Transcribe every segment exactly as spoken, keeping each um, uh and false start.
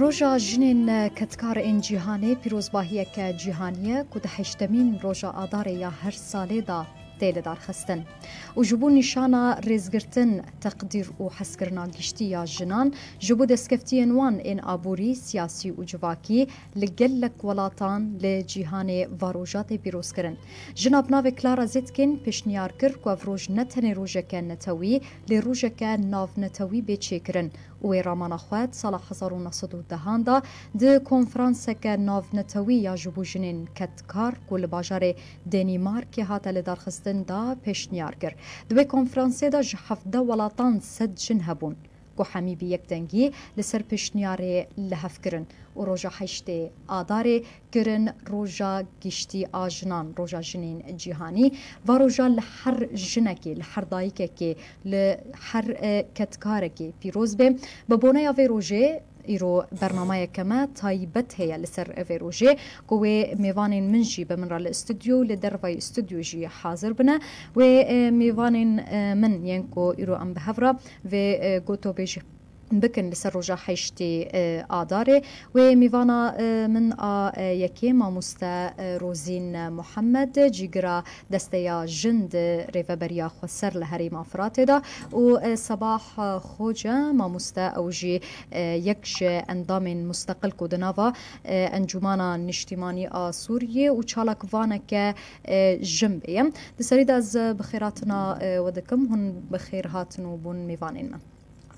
روژا جنین کتکار این جیهانه پیروزباهیه که جیهانیه که ده هشتمین روژا آداره یا هر ساله دا تیل دار خستن و جبو نشانا ریزگرتن تقدیر و حسکرنا گشتی یا جنان جبو دسکفتی انوان این آبوری سیاسی و جواکی لگل لک ولاتان لجیهان واروجات پیروز کرن جناب ناو کلارا زیتکن پیشنیار کر که افروج نتنی روژه که نتوی لی روژه که ناو نتوی بیچه کرن و رامان خواد سال هزار و نهصد و ده دا ده کنفرانس که ناو نتوی یا جبو جنین کتکار کل باجار دنیمارک هات لدار خستن دا پیشنیار کر دوی کنفرانسی دا جهفده ولاتان سد جن هبون کو حمیبی یک دنگی لسر پیشنیار لحف کرن و روژا هشته آداره کرن روژا گشتی آجنان روژا جنین جیهانی و روژا لحر جنکی لحر دایکه که لحر کتکاره که پیروز به ببونه یا وی روژه ایرو برنامه کما تایبت هیا لسر اوی روژه که میوانین منجی به من را الاستودیو لدروی استودیو جی حاضر بنا و میوانین من ینکو ایرو ام بهفرا و گوتو بیج بکن لسر روژا حیشتی آداره و میوانا من یکی ماموستا روزین محمد جیگرا دسته جند ریفبریا خسر لحریم افرات دا و صباح خوجا ماموستا اوجی یکش اندام مستقل کدناوا انجمانا نشتیمانی سوریه و چالک وانک جنبیم دسرید از بخیراتنا ودکم هن بخیر هاتنو بون میوانین من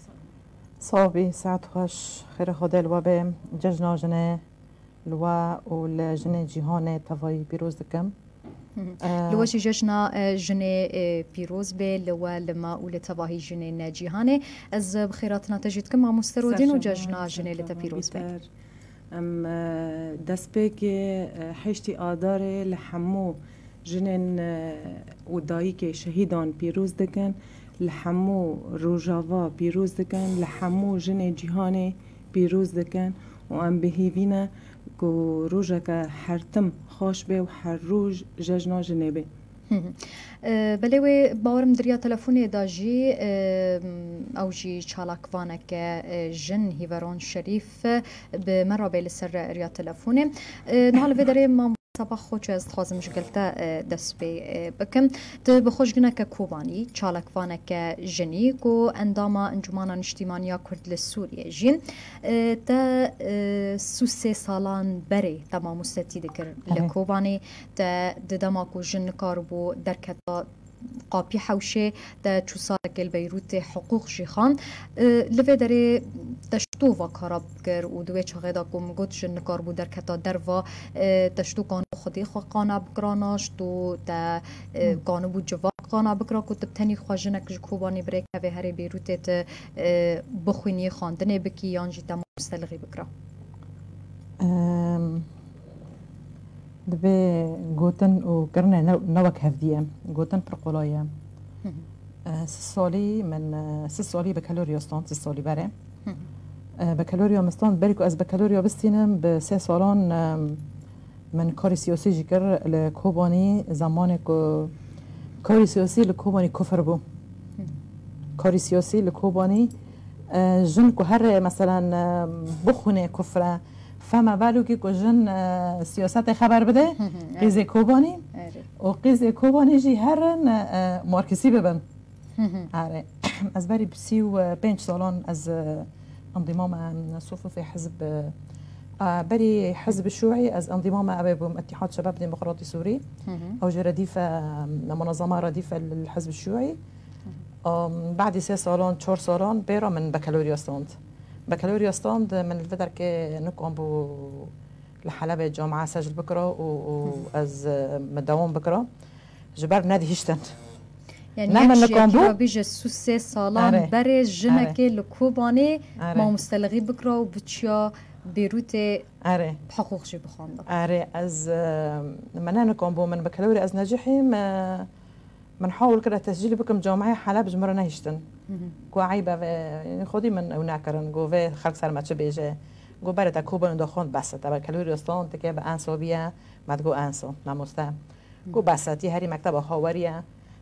صافي ساعات خوش خير خدل وبه ججنا جنة لوا والجنة جيهانة تفاي بيروز دكم لوا شي ججنا جنة بيروز به لوا لما ولتفاهي جنة جيهانة از بخيراتنا تجدكم مع مسترودين وججنا جنة لتبيروز به ام دسبك حشتي آدار لحمو جنن ودايك شهيدان بيروز دكن لحمو روجاوا پیروز دکن لحمو جن جهان پیروز دکن و ام بهیوینا کو روجا که هرتم خوش به و هر روز ججنا جنبه بلوی باورم دریا تلفونی داجی او جی چالاکوانه که جن هیورون شریف به مرابل سر ریا تلفونی نحال ویداره ما صباح خوش از خوازم جگلتا دست بی بکم ده بخوش گنه که کوبانی چالکوانه که جنی کو انداما انجمانا نشتیمانیا کرد لسوریه جین ده سوسه سالان بری تمام مستی دکر لکوبانی ده دما کو جن کاربو درکتا قاپی حوشه ده چو سالک البیروت حقوق جیخان لوی داره تشتو و کاراب گر و دوی چاقه دا کم گوت جن کار بود در کتا در و تشتو کانو خودی خواه قانا بکراناش تو تا کانو بود جواب قانا بکرا که تبتنی خواه جنک جکوبانی بریک هوی هر بیروتت بخوینی خاندنه بکی یانجی تا مستلغی بکرا دبي جوتن وكرنا نوك هفديه جوتن برقلايه سالي من سالي بكالوريا ستان سالي بري بكالوريا مستان بريكو از بكالوريا بستينم بسه سالان من كاري سياسي جكر لكوباني زمانك كاري سياسي لكوباني كفر بو كاري سياسي لكوباني جنكو هر مثلا بخونه كفره فما بالو که کجن سیاست خبر بده قیزه کوبانی و قیزه کوبانی جی هرن مارکسی ببن آره از بری بسی و پنج سالان از انضمام صفوف حزب بري حزب الشيوعي از انضمام أبابهم اتحاد شباب ديمقراطي سوري أو رديفة منظمة رديفة للحزب الشيوعي بعد سه سالان چهار سالان بيرا من بكالوريوساند بكالوريوساند من الفترة كي نقوم بو لحلبة جامعة سجل بكرة وأز مداوم بكرة جبر نادي هشتن يعني يكشي بيجي سوسي سالان بري جنكي لكوباني ما مستلغي بكرة وبتشيا بيروتي اره بحقوق جي بخانده اره از من نقوم بو من بكالوريا از ناجحي منحاول كده تسجيلي بكم جامعة حلب جمرة نهشتن كو عيبة يعني خودي من وناكرن جو في خلق سر ما تشبيجه جو برد كوبا ندخون بس تبع كالوريا استون تكيب انسو بيا ما تقو انسو ناموستا جو بس تي هري مكتب خاوريا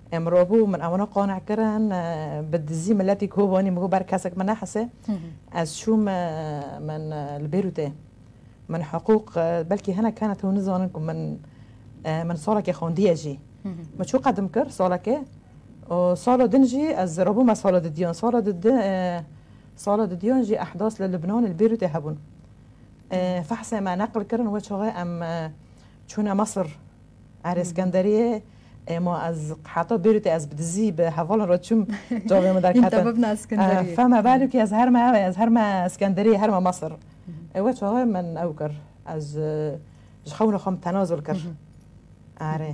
امروبو من اوانا قانع کرن بدزی ملتی کوبانی مگو بر کسک من نحسه از شو من البيروته من حقوق بلكي هنا كانت ونزونكم من من صالك خونديه جي ما شو قدم كر صالك وصالة دنجي از ربو ما صالة ديون صالة دد صالة ديون جي احداث للبنان البيروته هبون فحسه ما نقل كرن وشغه ام چون مصر على اسكندريه ما از حتی بیروتی از بدزی به حوال را چون جاوی ما در کتن اسكندريه فما بالك از هر ما از هر ما اسكندريه هر ما مصر اوت شغه من اوكر از جخون خم تنازل كر اره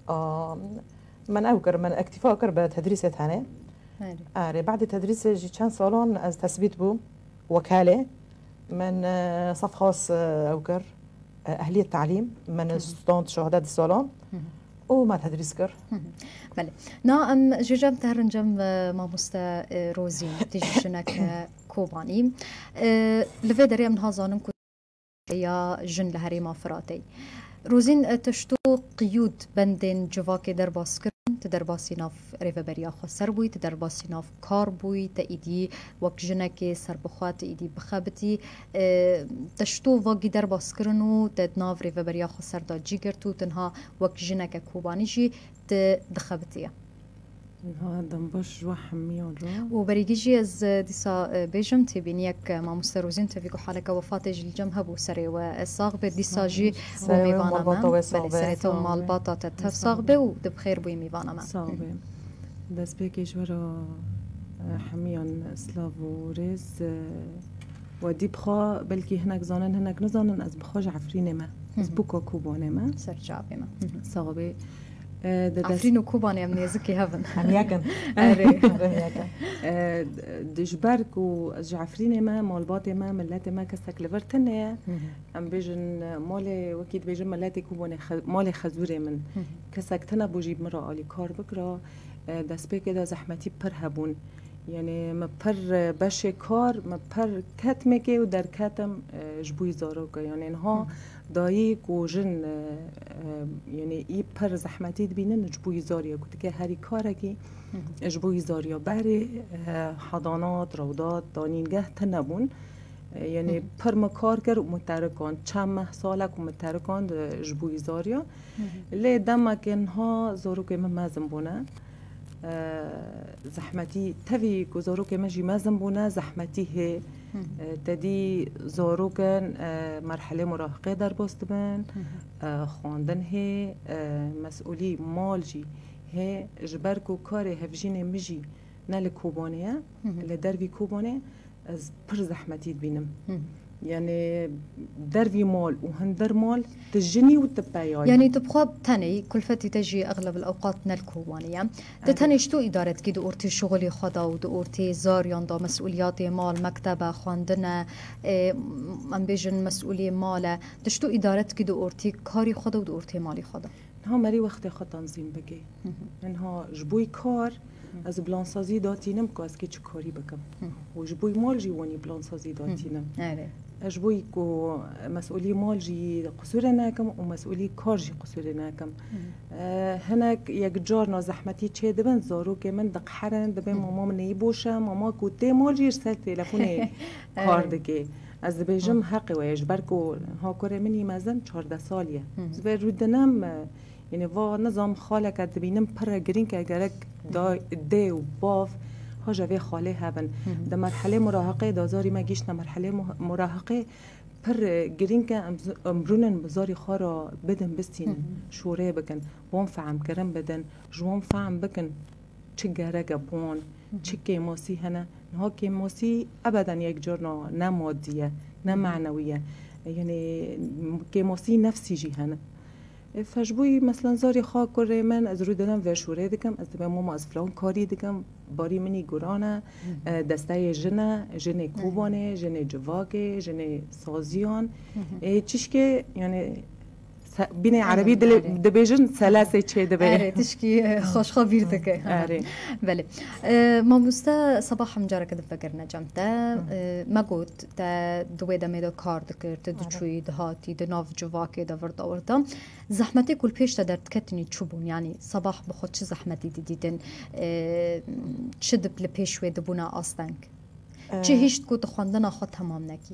من اوكر من اكتفاء كر بتدريسه هنا اره بعد تدريس جي كان صالون از تثبيت بو وكاله من صف خاص اوكر اهليه تعليم من ستاند شهادات الصالون وما تدريس كر بله نا ام جوجم تهرنجم ما مستا روزين تيجي شنك كوباني لفي دري من هازانم يا جن لهري ما فراتي روزين تشتو قيود بندن جواكي درباس كرن تدرباسي ناف ريفبريا خسر بوي تدرباسي ناف كار بوي تايدي وك جنكي سربخوات ايدي بخابتي تشتو واقي درباس كرنو تدناف ريفبريا خسر دا جيگرتو تنها وك جنك كوباني جي تدخابتيا ها دنباش جوا حميون رو وبريجي از ديسا بيجم تبينيك ما مستروزين تفيكو حالك وفاتي الجم هبو سري والصاغبة ديسا جي وميوانا ما بلي سريتو مال باطا تتف صاغبة ودبخير بوي ميوانا ما صاغبة دس بيكي جورا حميون سلاف وريز ودي بخوا بلكي هناك زانن هناك نزانن از بخوا عفريني ما از بوكا كوباني ما سرجابي ما صاغبة عفرين وكوباني من يزكي هفن هنياكن دجبرك وجعفرين ما مالباتي ما ملاتي ما كسك لفرتنيا ام بيجن مالي وكيد بيجن ملاتي كوباني مالي خزوري من كسك تنا بوجيب مرة آلي كار بكرا دست بي كده زحمتي پر هبون يعني ما پر بشه کار ما پر کت میگه و در کتم جبوی زاروکه يعني انها دایک و جن يعني ای پر زحمتی بینن جبوی زاریا کتی که هری کاره که جبوی زاریا بری حضانات روضات دانینگه تنبون يعني پر ما کار کرد و مترکان چند ماه سالک و مترکان جبوی زاریا لی دمک انها زاروکه من مزم بونه زحمتي تفي زاروك ماجي مازم بونا زحمتي هي تدي زاروك مرحلة مراهقة در باستبن خواندن هي مسؤولي مالجي هي جبركو كاري هفجيني مجي نال كوبانية اللي دربي كوبانية از پر زحمتي بينم يعني دربي مال وهندر مال تجني وتبايا يعني تبقى تاني كل فتي تجي اغلب الاوقات نالكوانيه تتني شتو اداره كي دورتي شغلي خدا ودورتي زاريان دا مسؤوليات مال مكتبه خواندنه من بيجن مسؤوليه مال تشتو اداره كي دورتي كاري خدا ودورتي مالي خدا ها مري وقت خط تنظيم بكي انها جبوي كار از بلان سازی داتینم که از که چه کاری بکم و جبوی مال جیوانی بلان سازی داتینم جبوی که مسئولی مال جی قصور نکم و مسئولی کار جی قصور نکم هناك یک جار نازحمتی چه دبن زارو که من دق حرن دبن ماما من نیبوشم ماما که تی مال جی رسل تلفون کار دگه از بیجم حقی و یجبر که ها کار منی مزن چهارده سالیه زبر رودنم يعني وا نظام خالك دبينم برا جرين كأجرك دا دي وباف ها جوي خاله هبن ده مرحلة مراهقة دا زاري ما جيشنا مرحلة مراهقة بر جرين كأمرونن بزاري خارا بدن بستين شوري بكن وان فعم كرم بدن جوان فعم بكن تجارك بون تشكي ماسي هنا نها كي ماسي أبدا يك جرنا نمادية نمعنوية يعني كي ماسي نفسي جي هنا فجبوی مثلا زاری خواه کره من از رو دادم ورشوره دکم از دبه ماما از فلان کاری دکم باری منی گرانه دسته جنه جنه کوبانه جنه جواگه جنه سازیان چیش که یعنی بینه عربی دل دبیجن سلاسه چه دبی آره تشکی خوش خبیر دکه آره بله ما مستا صباح مجرد کد فکر نجمته ما گفت تا دوی دمی دو کار دکرد دو چوی دهاتی دو ناف جواکی دو ورد آورده زحمتی کل پیش تا درد کتنی چوبون یعنی صباح بخود چه زحمتی دیدن چه دبل پیش و دبونا آستنگ چه هیچ کو خواندن خود تمام نکی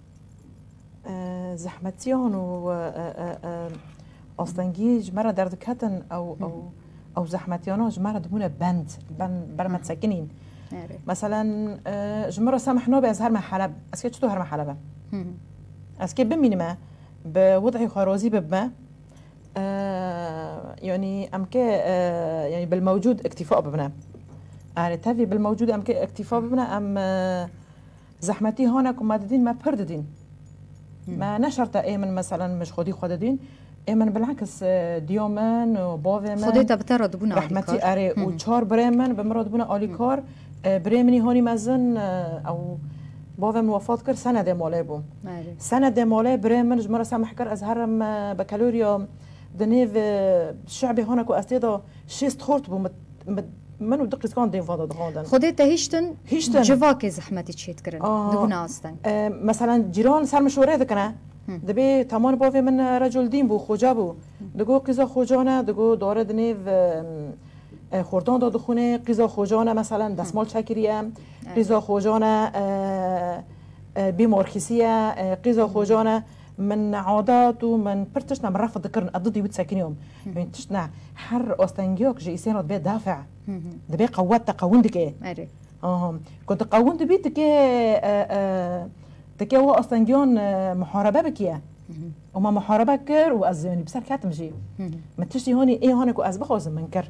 زحمتیان و آستنگی جمره درد کتن او او او زحمتیانا جمره دبونه بند بند برمت سکنین مثلا جمره سامحنا به از هر مرحله اسكي چطور هر مرحله به اسكي بمينما بوضعي خرازي بما يعني امك يعني بالموجود اكتفاء ببنا يعني تفي بالموجود امك اكتفاء ببنا ام زحمتي هونك وما ددين ما برددين ما نشرت ايمن مثلا مش خودي خوددين ايمن بالعكس ديومن وبوفمن خوديتا بترى دبونا رحمتي اري وچار بريمن بمراد دبونا اليكار بريمني هوني مازن او بوفم وفات كر سنه ماله بو سنه ماله بريمن جمره سامح كر از هرم بكالوريا دنيف الشعبي هونك واستيدا شيست خورت بو منو دقيس كان دين فاضل غاندن خوديتا هيشتن هيشتن جواكي زحمتي تشيت كرن آه دبونا استن آه مثلا جيران سر مشوره دكنا دبي تمام بوفي من رجل دين بو خوجا بو دگو قیزا خوجانه دگو داره دنیو خوردان داد خونه قیزا خوجانه مثلا دستمال چکریه قیزا خوجانه بیمارکیسیه قیزا خوجانه من عادات و من پرتشنا من رفض ذكرن أضدي وتساكنيهم يعني تشنا حر أستنجيوك جيسين رد بيت دافع دبي قوات تقوون دكيه اه كنت قوون دبي دكيه دكيه هو أستنجيون محاربة بكيه وما محاربة كر وأزيوني بسر كاتم جي ما تشتي هوني إيه هونك وأزبخ وزن منكر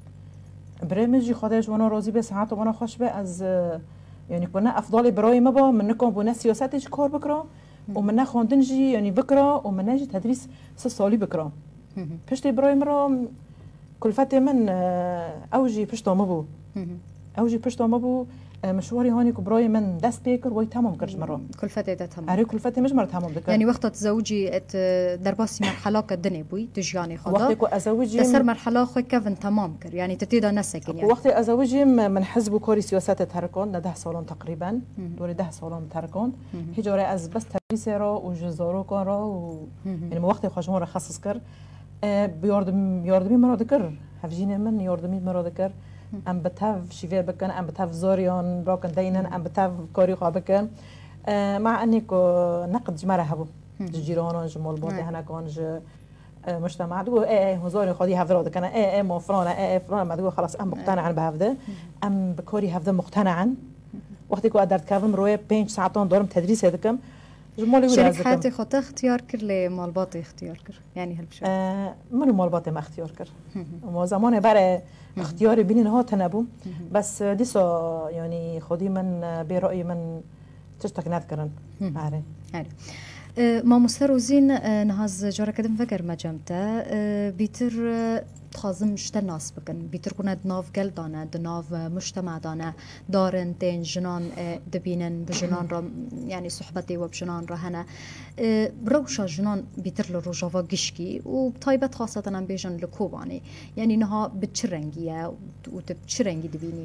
برامجي خداش وانا راضي به ساعات وانا خوش به از يعني كنا أفضل براي مبا منكم بنا سياساتش كار بكرة ومنا خواندنجي يعني بكرة ومنا جي تدريس سالي بكرة بشتي براي مرة كل فترة من أوجي بشتو مبو أوجي بشتو مبو مشواري هوني كبراي من دست بيكر وي تمام كرج مرة كل فترة ده تمام أري كل فترة مش مرة تمام ذكر يعني وقت تزوجي درباسي مرحلة كدني بوي تجياني خدا وقت أزوجي تسر مرحلة خوي كيفن تمام كر يعني تتيدا نسكن يعني وقت أزوجي من حزب كوري سياسات تركون لده سالون تقريبا دوري ده سالون تركون هجوري از بس تدريس را وجزارو كان را و يعني وقت خشمون را خصص كر بياردم ياردمي مرة ذكر هفجيني من ياردمي مرة ذكر ام بتاف شيفير بكن ام بتاف زوريون براكن دينن ام بتاف كوري بكن أه مع اني نقد جمره هبو جيران جمال بوت هنا كان مجتمع دو ايه هزاري خدي هفراد كان ايه ايه مفرانا ايه فرانا ما دو خلاص ام مقتنعا بهذا ام بكوري هذا مقتنعا وقت كو قدرت كافم روي بين ساعتين دارم تدريس هذاكم جمالي شريك حياتي خاطر اختيار كر لمالباطي اختيار كر يعني هالبشكل آه من مالباطي ما اختيار كر وما زمان برا اختياري بيني نها تنبو بس ديسا يعني خدي من برأي من تشتك نذكرن عاري عاري ما مستروزين نهاز جارة كدم فكر ما جمتا بيتر تخازم مشتا ناس بكن بيتر كنا دناف قل دانا دناف مجتمع دانا دارن تين جنان دبينن بجنان را يعني صحبتي وبجنان را هنا بروشا جنان بيتر لروجافا قشكي وبطيبت خاصة أنا بيجن لكوباني يعني نها بتشرنجية وتبتشرنجي دبيني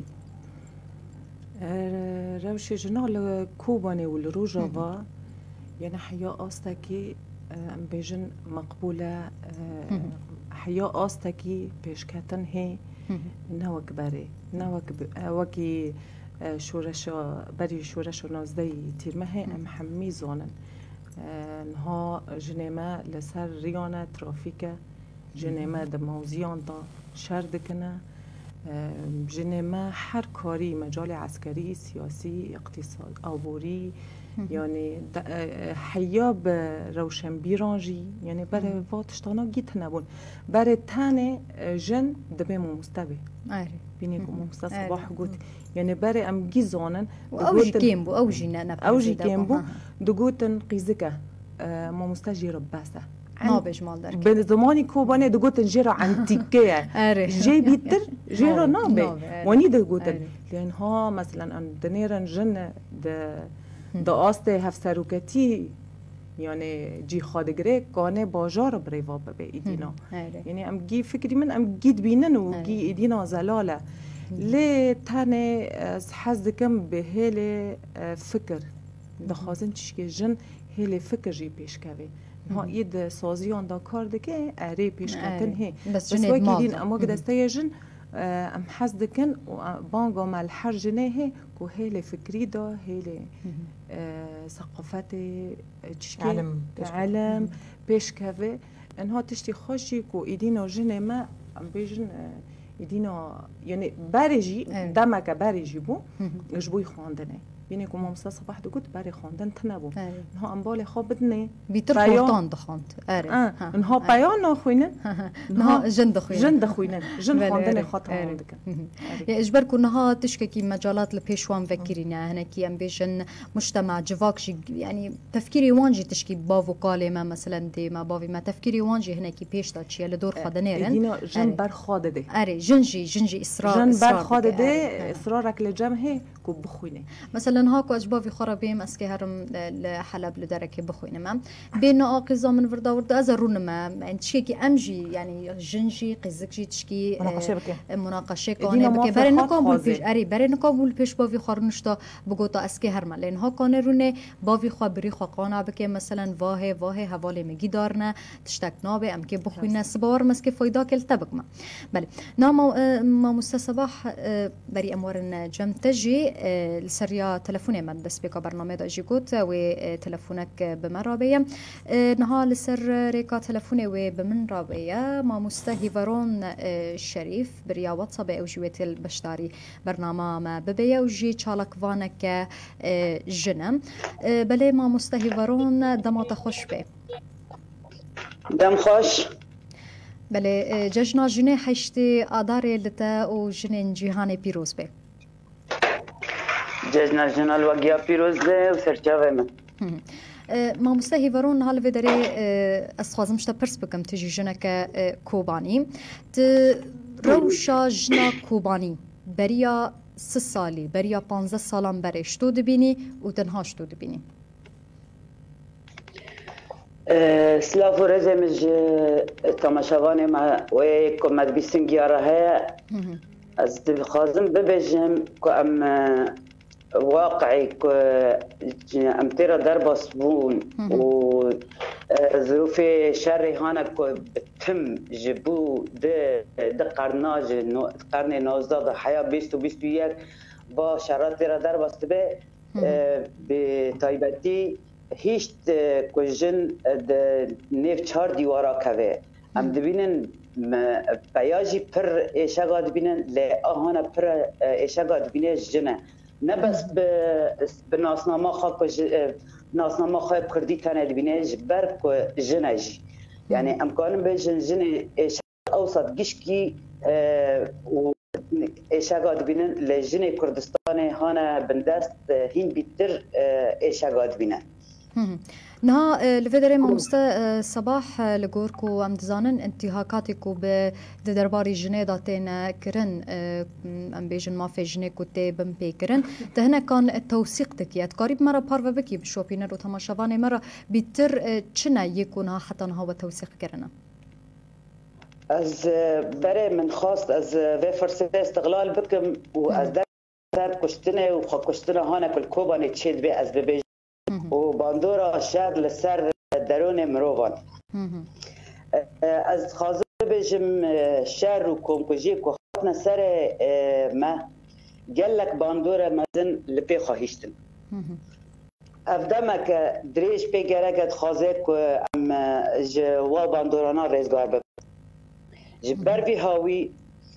روشي جنان لكوباني والروجافا يعني حياة أستكي ام بيجن مقبولة حياة أستكي بيشكتن هي نوك بري نوك وكي شورشا بري شورشا نازدي تيرمه ام حمي زونن نها جنما لسر ريانا ترافيكا جنما دموزيان دا شردكنا جنما هر کاری مجال عسکری سیاسی اقتصاد آبوری يعني حياب روشن بيرانجي يعني بري فاتشتانا جيت نبون بري تاني جن دبي مستوي بيني مستوى صباح قلت يعني بري ام جيزونن اوجي كيمبو اوجي نانا اوجي كيمبو دغوتن قيزكا ما مستجير باسه نابش مال درك بزماني كوباني دغوتن جيرا عنتيكيه جي بيتر جيرا نابي وني دغوتن لان ها مثلا ان دنيرن جن د د آسته هفسروکتی يعني جي خادگره کانه باجار بریوا ببه ایدینا یعنی ام گی فکری من ام گید بینن و گی ایدینا زلاله لی تانه حز دکم به هل فکر دخوازن چشکی جن هل فکر جی پیش کوی ها اید سازیان دا کار دکه اره پیش کتن هی بس وکی دین اما که دسته جن ام حز دکن و بانگا مال هر جنه هی که هل فکری دا هل ثقافت چشکی علم علم پیش کوی انها تشتی خوشی که ایدینا جنه ما ام بیجن ایدینا یعنی برجی دمک برجی بو جبوی خواندنه بینی که ما مثلا صباح دو گفت برای خواندن تنبو انها انبال خواب بدنه بیتر خواندن دخواند اره انها پیان نخوینن انها جن دخوینن جن دخوینن جن خواندن خاطر دکن یا اجبر کنها تشکی مجالات لپیشوان فکرینه هنه کی ام بیشن مجتمع جواکشی يعني تفكيري وانجي تشكي بافو قالي ما مثلا دي ما بافي ما تفكيري وانجي هنا كي بيش تا شي لدور خدنيرن دينا جن بر خاده اري جنجي جنجي اصرار جن بر خاده اصرارك لجمه كو بخوينه مثلا هاكو اجبافي خرابيم اسكي هرم لحلب لدركي بخوينه ما بين اقزا من وردا وردا ازرون ما انت شي كي امجي يعني جنجي قزكجي تشكي مناقشه بك مناقشه كونه بك برن قبول بيش اري برن قبول بيش بافي خرنشتا بگوتا اسكي هرم لين ها كانه رونه بافي خبري خواقانا بك مثلا واه واه حواله مگی دارنه تشتک نابه ام که بخوینه سبار مسکه فایده کل تبک ما بله نام ما مستصباح بري امور جم تجي السريا تلفوني من دس بك برنامج دا جيكوت و تلفونك بمرابيه نها لسر ريكا تلفوني و بمن رابيه ما مستهيفرون الشريف بريا واتساب او جويت البشتاري برنامج ما ببيه وجي تشالك فانك جنم بله ما مستهيفرون دمات خوش به دم خوش بله ججنا جنه حشتي آداري لتا و جنين جيهاني بيروز به ججنا جنال وگیا پیروز ده و سرچاوه من ما مستهيفرون هال فيدري اسخازم شتا پرس بكم تجي جنك كوباني ت روشا جنا كوباني بريا سه سالي بريا پانزده سالان بره شتو دبيني و تنها شتو دبيني سلاف و رزمج تماشاوانه ما و کمد بیسنگیاره های از خازم ببجم که ام واقعي ام ترى دربس بون و ظروف شر هانا بتم جبو ده ده قرناج قرن نوزده حياة بیست و بیست و یک با شرایط ترى دربس به بتایبتی هیچ کجن نیف چهار دیوارا که ام دبینن بیاجی پر ایشگا دبینن لی آهانا پر ایشگا دبینه جنه نه بس به ناسنامه خواه که ناسنامه خواه کردی تنه دبینه جبر که جنه جی یعنی امکانم به جن جن ایشگا اوسط گشکی و ایشگا دبینن لی جن کردستان هانا بندست هین بیتر ایشگا دبینن نها لفدري ما مستا صباح لغوركو ام دزانن انتهاكاتكو بدرباري جنيداتين كرن ام بيجن ما في جنيكو تي بم بيكرن تهنا كان التوثيق دكيات قريب مره بارفا بكي بشوبينر و تماشاواني مره بيتر چنا يكون حتى هو توثيق كرنا از بري من خواست از في فرصه استغلال بكم و از در كشتنه و خو كشتنه هانا كل كوباني تشيد بي از بي و باندورا شهر لسر درون مروان از خازه بجم شهر و کنکوژی که خاتنا سر ما گلک باندورا مزن لپی خواهیشتن افدامه که دریش پی گرگت خازه که ام جوا باندورانا ریزگار بکن جبر بی هاوی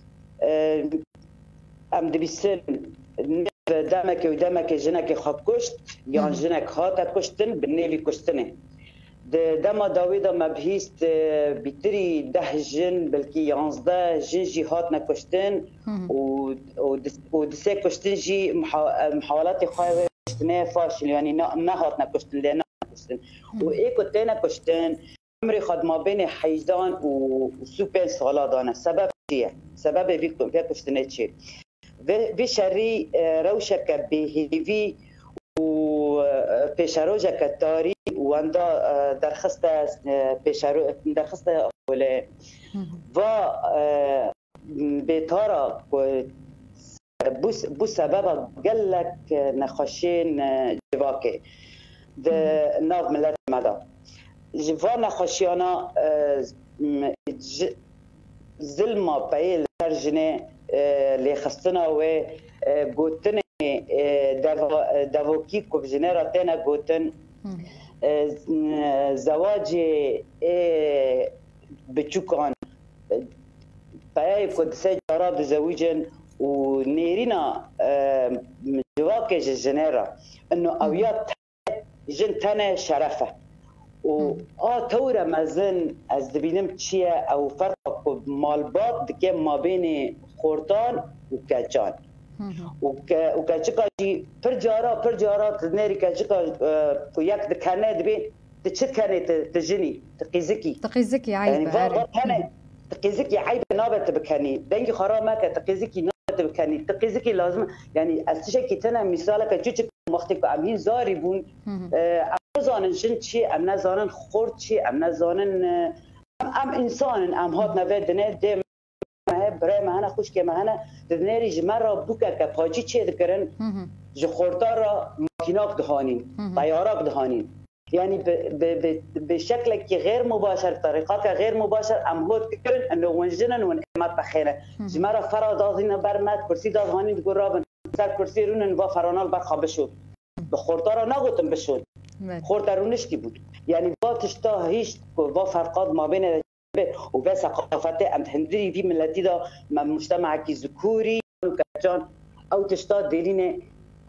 ام دبیسن دمك ودمك جنك خاب كشت يعني جنك هاتا كشتن بالنيفي كشتنه دما داويدا مبهيست بيتري ده جن بلكي يانزدا جن جي هاتنا كشتن و ودسي كشتن جي محاولات خايبه كشتنه فاشل يعني نه هاتنا كشتن لنا كشتن وايكو تينا كشتن عمري خد ما بين حيزان وسوبر سالادانه سبب چيه سبب في كشتنه چيه في شري روشك بهيفي و پیشروج کتاری واندا درخست پیشرو درخست ولی و بیتارا بوس بوس سبب قلك نخشين جواكي د ناف ملت مدا جوا نخشيانا ظلما بايل ترجنه اللي خصنا و قوتن دافوكي كوب جنراتنا قوتن زواج بچوكان باي كود سجارة بزوجن ونيرينا جواكي الجنرا انه اويات جن تانا شرفه و اه تورا مازن از دبینم چیه او فرق مالبات دکه ما بین خورتان و کجان و کجکا جی پر جارا پر جارا تنری کجکا کو یک دکنه دبین تچت کنه تجنی تقیزکی تقیزکی عیب يعني فاضل هنا تقيزكي عيب نابت بكني دنجي خرا ما تقيزكي نابت بكني تقيزكي لازم يعني استشكي تنا مثالك جوجك وقتك امين زاري بون زانن جن چی ام نزانن خورد چی ام نزانن ام انسان ام هات نوید نه دم برای مهنا خوش که مهنا دنیری جمرا بوکا که پاجی چی دکرن ج خوردار را ماکیناک دهانین طیاراک دهانین يعني بشكل كي غير مباشر طريقه غير مباشر ام هات كرن انه ونجنن ونعمت بخيره جمرا فرادازين برمت كرسي دازهانين تقول رابن سر كرسي رونن و فرانال برخابشو بخوردار نگوتم بشون خوردارونش کی بود یعنی با تشتا هیچ با فرقات ما بین و به ثقافت ام هندری في ملتی دا مجتمع کی ذکوری و کجان او تشتا دلینه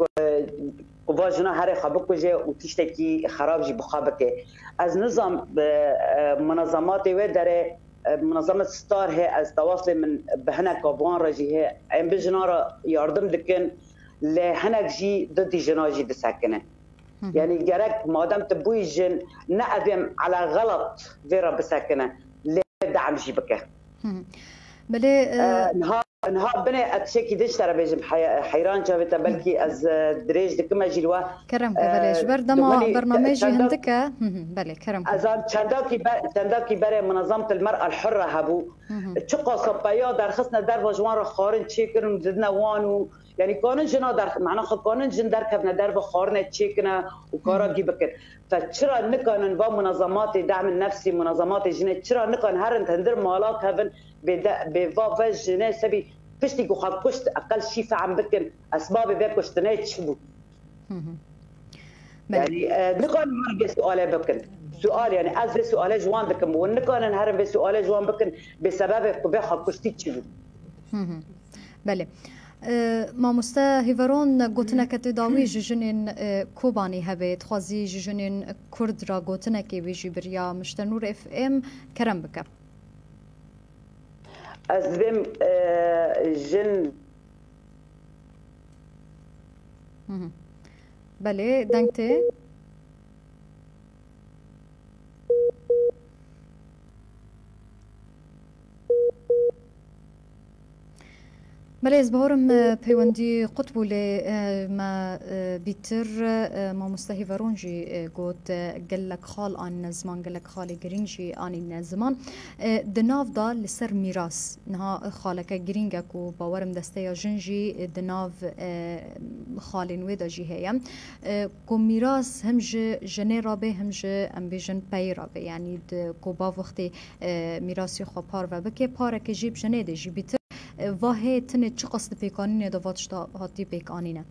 واجنا هر خبک وجه و تشتا کی خراب جی بخابکه از نظام منظمات و در منظمه ستار هي از تواصل من بهنا كابوان رجيه ام بجنارا يردم دكن لهنك جي ضد جناجي دسكنه يعني جرك مادام تبوي جن نقدم على غلط فيرا بسكنه لا دعم جيبك بلي آه نها نها بني اتشكي دش ترى بيجم حيران جابت بلكي از دريج دكما جلوا كرم بلاش بردما برنامجي هندك بلي كرم ازان چنداكي چنداكي بري منظمه المراه الحره هبو تشقا صبايا در خصنا در وجوان را خارن تشيكرم زدنا وانو يعني قانون جنا در معناه قانون جن در كفنا در بخارنا تشيكنا وكارا جيبك فشرا نكان با منظمات دعم النفسي منظمات جن شرا نكان هرن تندر مالات هفن بفا جن سبي فشتي كو خكشت اقل شيء فعم بكن اسباب بكشتنا تشبو يعني نكان مرق سؤال بكن سؤال يعني از سؤال جوان بكن ونكان هرن بسؤال جوان بكن بسبب بخكشتي تشبو بله مامۆستا هیڤەرۆن گوتنەکە تداوی ژژنین کۆبانی هەبێت خوازی ژژنین کورد را گوتنەکێ وێژی بریا مشتەنور اف ام کەرەم بکە ez dibêm jin belê deng tê بله از بهارم پیوندی قطبو لی ما بیتر ما مستهیورون جی گوت گلک خال آن نزمان گلک خالی گرینگ جی آنی نزمان دناف دا لسر میراس نها خالک گرینگ کو باورم دسته یا جنجی دناف خالین ویدا جی هیم کو میراس هم جه جنه رابه هم جه ام بیجن پی رابه یعنی کو با وقتی میراسی خو پار و بکه پارک جیب جنه ده جی بیتر واهی تنه چه قصد پیکانینه دواتش تا هاتی پیکانینه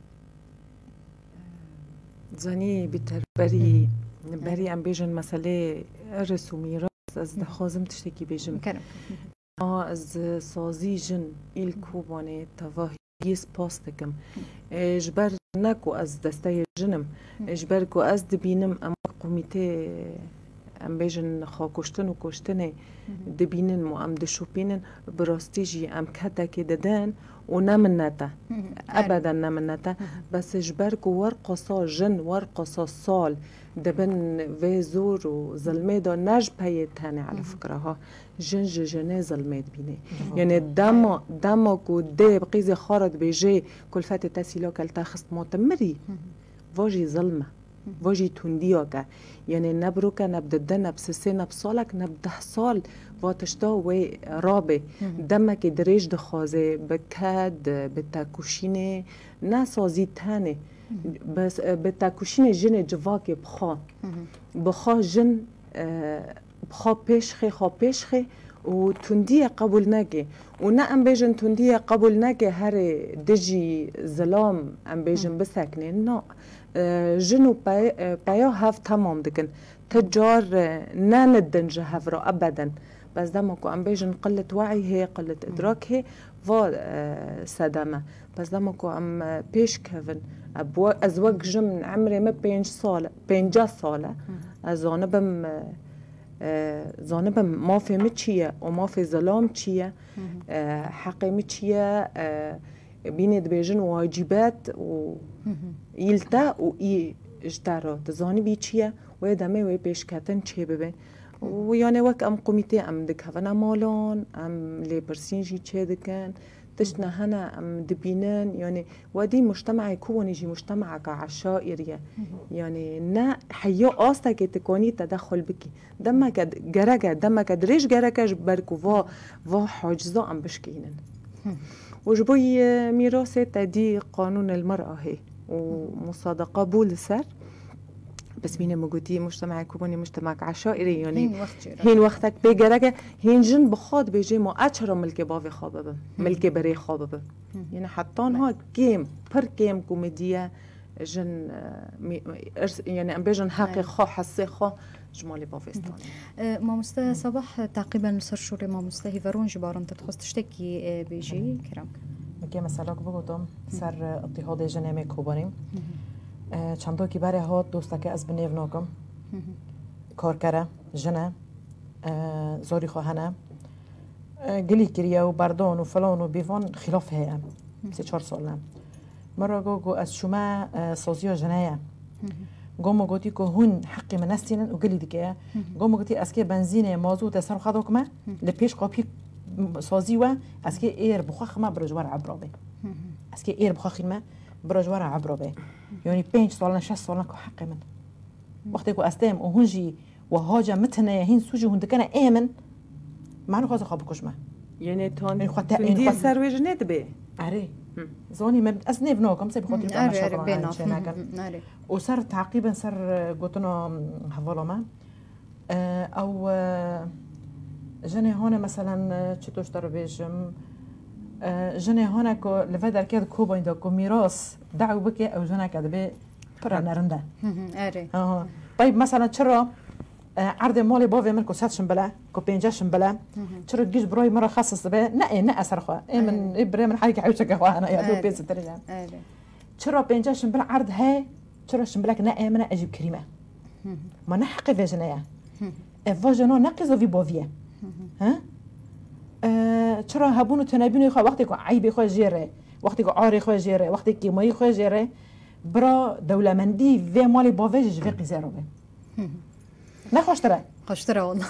زنی بیتر بری بری ام بیجن مسئله ارث و میراث از دخوازم تشتکی بیجم ما از سازی جن ایل کوبانه تواهی یس پاستکم اجبر نکو از دسته جنم اجبر کو از دبینم ام قومیته ام بیجن خوا کشتن و کشتنه دبینن و ام دشوپینن براستی جی ام کتا که ددن و نمنتا ابدا نمنتا بس اجبر کو ورقصا جن ورقصا سال دبن و زور و ظلمه دا نج پیتانه على فكرة ها جن جنه ظلمه بینه یعنی دما دما کو ده بقیز خارد بیجه کلفت تسیلا کل تخست ماتمری واجی ظلمه واجی تندیا که یعنی نبرو که نبدده نبسسه نبسالک نبده سال واتشتا و رابه دمه که دریج دخوازه بکد به تکوشین نسازی تنه بس به تکوشین جن جواک بخوا بخوا جن بخوا پیشخه خوا پیشخه و تندی قبول نگه و نه ام بیجن تندی قبول نگه هر دجی ظلام ام بیجن بسکنه نه جنو پایا هف تمام دکن تجار نه ندنج هف را ابدا بس دمکو ام بیجن قلة وعی هی قلة ادراک هی و صدمه بس دمکو ام پیش کفن از وقت جمن عمري ما پنج ساله پنجاه ساله از آنه بم زانبم ما فهمت چیه و ما فی ظلام چیه حقیمت چیه بینید بیجن واجبات و ایلتا و ای اجتارات زانبی چیه و دمه و پیش کتن چه ببین و یعنی وقت ام قومیته ام دکهونا مالان ام لیبرسینجی چه دکن تشنا هنا ام دبينان يعني ودي مجتمع يكون يجي مجتمع كعشائرية يعني نا حيو آستا كي تكوني تدخل بكي دما كد جرجة دما كد ريش جرجة بركو وا وا حاجزة ام بشكينن وجبوي ميراث تدي قانون المرأة هي ومصادقة بول سر بس بينا موجودين مجتمع كوبوني مجتمع عشائري يعني هين وقت هين وقتك بيجرجة هين جن بخاد بيجي ما أشهر ملك بافي خاببه ملك بري خاببه يعني حتى ها كيم بر كيم كوميديا جن يعني أم بيجن حقي خا حسي خا جمالي بافستان ما مست صباح تعقيبا لسر شوري ما مستهي فرون جبارن تتخص تشتكي بيجي كرامك مكي مسألة بقولتم سر اضطهاد جنامي كوباني چندو کی بره هات دوستا که از بنیو ناکم کار کرده جنه زاری خواهنه گلی کریه و بردان و فلان و بیوان خلاف هیم سه چهار ساله مرا گو گو از شما سازی جنه گو ما گوتی که هون حقی من استینن و گلی دیگه گو ما گوتی از که بنزین مازوت سر خدا کمه لپیش قاپی سازی و از که ایر بخواخ ما برجوار عبرابه از که ایر بخواخی ما برجوار عبرابه يعني بينج سالنا شش سالنا كو حق من وقت كو استم وهنجي وهاجا متنا هين سوجي هندكنا امن ما نخواز خاب كشمه يعني تون تندي سروي جنت به اري زوني ما اسنيف نوكم سبي خاطر ما شاء الله وصار تعقيبا صار قلتنا حوالا ما او جني هون مثلا چطوش دار بيجم جنه هانا کو لفدر کد کوبا ایندا کو میراث دعو بکه او جنه کد به پر نرنده اره اه طيب مثلا چرا عرض مالی باوی من کو صدشم بلا کو پنجشم بلا چرا گیج برای مرا خصص به نه نه اثر خو من ابره من حاجه حوشه که انا یا دو پیس ترجم اره چرا پنجشم بلا عرض ها چرا شم بلا نه من اجيب كريمه ما نحق في جنايه افاجنو نقز في باويه ها چرا هبونو تنبینو خو وقتی که عیب خو جیره وقتی که عاری خو جیره وقتی که مای خو جیره برا دولمندی و مالی باویج و قیزارو به نه خوشتره خوشتره والله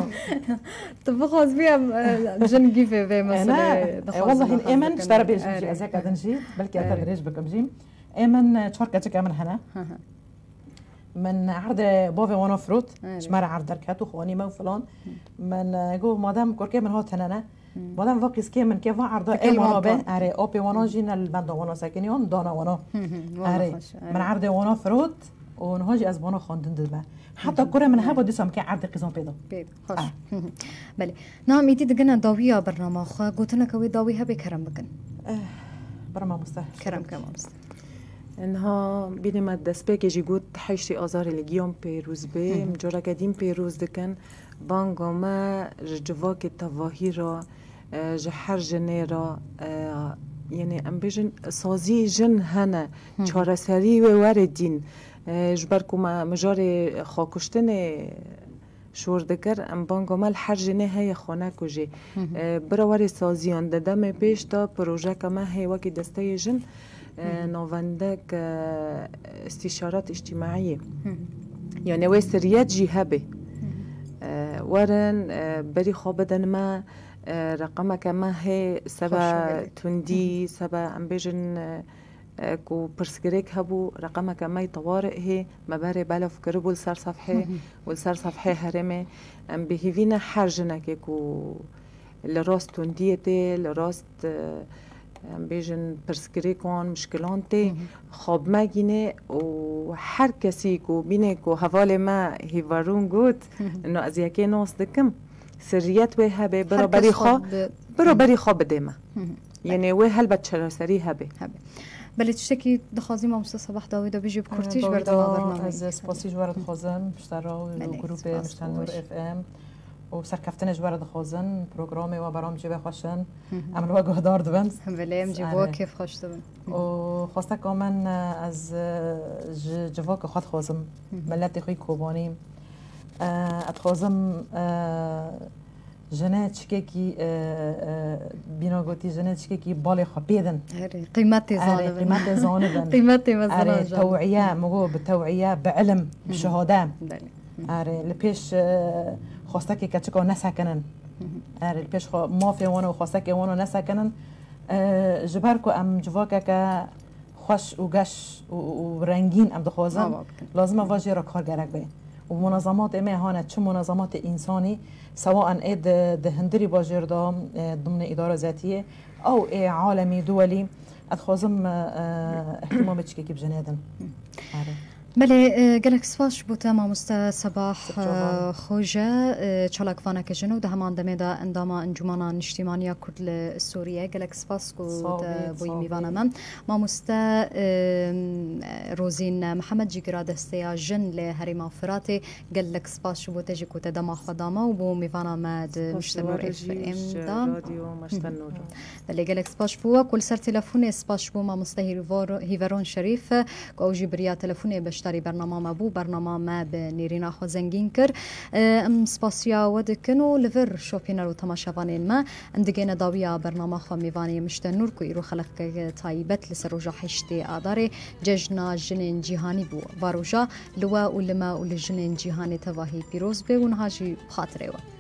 طب خلاص بيهم جنجي في في مثلا والله الامن اشترى بيجي ازاك ادنجي بلكي اثر ريج بكم جيم امن شركه تك من هنا من عرض بافي وانا فروت شمار عرض دركاتو خواني ما وفلان من جو مادام كوركي من هات هنا مادام واقيس كي من كيف عرض اي وانا به اري اوبي وانا جينا البند وانا ساكنيون دانا وانا اري من عرض وانا فروت ونهاجي از وانا خواندن دبا حتى كره من هبا دسم كي عرض قزون بيضا بيض خوش بله نعم يدي دقنا داوية برنامج قلتنا كوي داويها بكرم بكن برنامج مستحيل كرم كمان مستحيل انها بينما دسبك يجي قد حيشتي ازار اليوم بيروز بي مجرا قديم بيروز دكن بانغا ما جواك التظاهيرا جحر جنيرا يعني ام بيجن سازي جن هنا چارسري و وردين جبركو ما مجاري خاكشتن شور دکر ام بانگا مال هر جنه های خانه کجی برای سازیان دادم پیش تا پروژه که ما هی وکی دسته جن نوندک استشارات اجتماعی یعنی وی سریت جیه به ورن بری خواب بدن ما رقم که ما هی سبا تندی سبا ام بیجن كو برسكريك هبو رقمك ماي طوارئ هي مباري بالا فكر بول سر صفحة والسر صفحة هرمي ام بهيفينا حرجنا كيكو لراست تنديتي لراست ام بيجن برسكريكون مشكلانتي خواب ما جيني وحر كسي كو بيني كو هفالي ما هيفارون قوت انه ازياكي نوص دكم سريات وهبه برا بري خو برا بري خو بديمه يعني وي هلبت شرسري هبه بله تشتكي دخازي ما مستر صباح داوود بيجي بكورتيج بردا برنامج از سپاسی جوار دخازم بشترا و گروپ مشتن نور اف ام و سرکفتن جوار دخازن پروگرام و برامج بخوشن عمل و گهدار دبن بله ام جوا کیف خوش دبن و خواسته که من از جوا که خود خوازم ملت خوی کوبانی اتخازم جنه چکه بینا گوتی جنه چکه بالی خبیدن قیمت زانه بن قیمت زانه بن قیمت مثلا توعیه مگو بالتوعیه بعلم بشهاده آره لپیش خواسته که کچکو نسکنن آره لپیش خو مافیا وانو خواسته که وانو نسکنن جبر کو ام جواکه که خوش و گش و رنگین ام دخوازن لازم واجه را کار گرک به و منظمات ما هانه چه منظمات انسانی سواء اید دهندری باجردا ضمن اداره ذاتيه او ای عالمي دولي اتخوزم اهتمام بچكي بجنادن بله گلک سپاس بوده ماموستا صباح خوجه چالاک فانا کجنو ده همان دمه ده اندام انجمن اجتماعی کرد سوریه گلک سپاس کو بوی میوانه من ماموستا روزین محمد جیگرا دسته جن له هریما فراته گلک سپاس بوده جی کوته دما خدامه و بو میوانه مد مشتنور اف ام دا رادیو مشتنور بله گلک سپاس بو کل سر تلفن سپاس بو ماموستا هیورون شریف کو جبریا تلفن بش تاری برنامه ما بو برنامه ما به نیرینا خو زنگین کر ام سپاسیا ودکن و لور شوپینر و تماشاوانین ما اندگین داویا برنامه خو میوانی مشتن نور کو ایرو خلق تایبت لسر روجا حشتی آدار جشن جنین جهانی بو واروجا لوا و لما و لجنین جهانی تواهی پیروز به اونها جی خاطره و